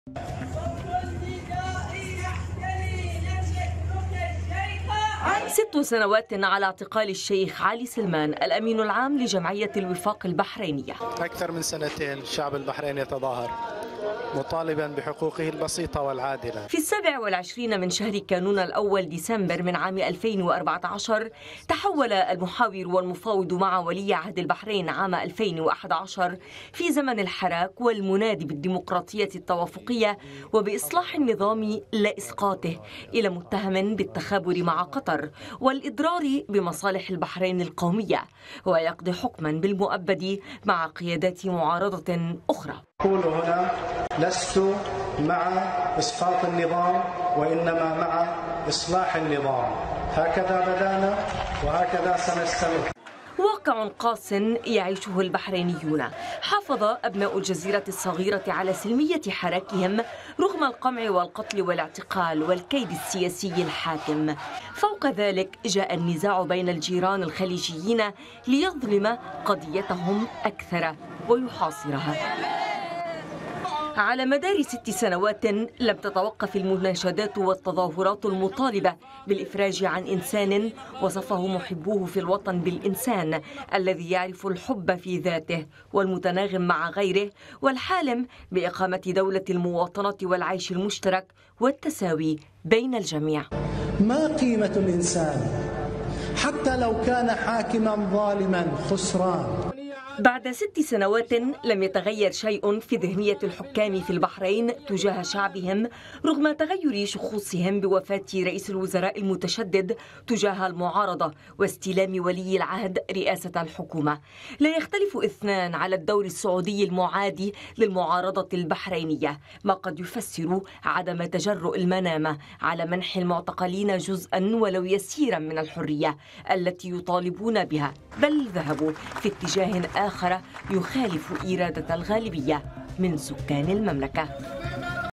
6 سنوات على اعتقال الشيخ علي سلمان الأمين العام لجمعية الوفاق البحرينية. أكثر من سنتين الشعب البحريني يتظاهر مطالبا بحقوقه البسيطة والعادلة. في 27 من شهر كانون الأول ديسمبر من عام 2014 تحول المحاور والمفاوض مع ولي عهد البحرين عام 2011 في زمن الحراك والمنادي بالديمقراطية التوافقية وبإصلاح النظام لا إسقاطه إلى متهم بالتخابر مع قطر والإضرار بمصالح البحرين القومية، ويقضي حكما بالمؤبد مع قيادات معارضة أخرى. أقول هنا لست مع إسقاط النظام وإنما مع إصلاح النظام، هكذا بدأنا وهكذا سنستمر. واقع قاس يعيشه البحرينيون. حافظ أبناء الجزيرة الصغيرة على سلمية حراكهم رغم القمع والقتل والاعتقال والكيد السياسي الحاكم. فوق ذلك جاء النزاع بين الجيران الخليجيين ليظلم قضيتهم أكثر ويحاصرها. على مدار 6 سنوات لم تتوقف المناشدات والتظاهرات المطالبة بالإفراج عن إنسان وصفه محبوه في الوطن بالإنسان الذي يعرف الحب في ذاته والمتناغم مع غيره والحالم بإقامة دولة المواطنة والعيش المشترك والتساوي بين الجميع. ما قيمة الإنسان حتى لو كان حاكما ظالما خسران؟ بعد 6 سنوات لم يتغير شيء في ذهنية الحكام في البحرين تجاه شعبهم رغم تغير شخوصهم بوفاة رئيس الوزراء المتشدد تجاه المعارضة واستلام ولي العهد رئاسة الحكومة. لا يختلف اثنان على الدور السعودي المعادي للمعارضة البحرينية، ما قد يفسر عدم تجرؤ المنامة على منح المعتقلين جزءا ولو يسيرا من الحرية التي يطالبون بها، بل ذهبوا في اتجاه آخر يخالف إرادة الغالبية من سكان المملكة.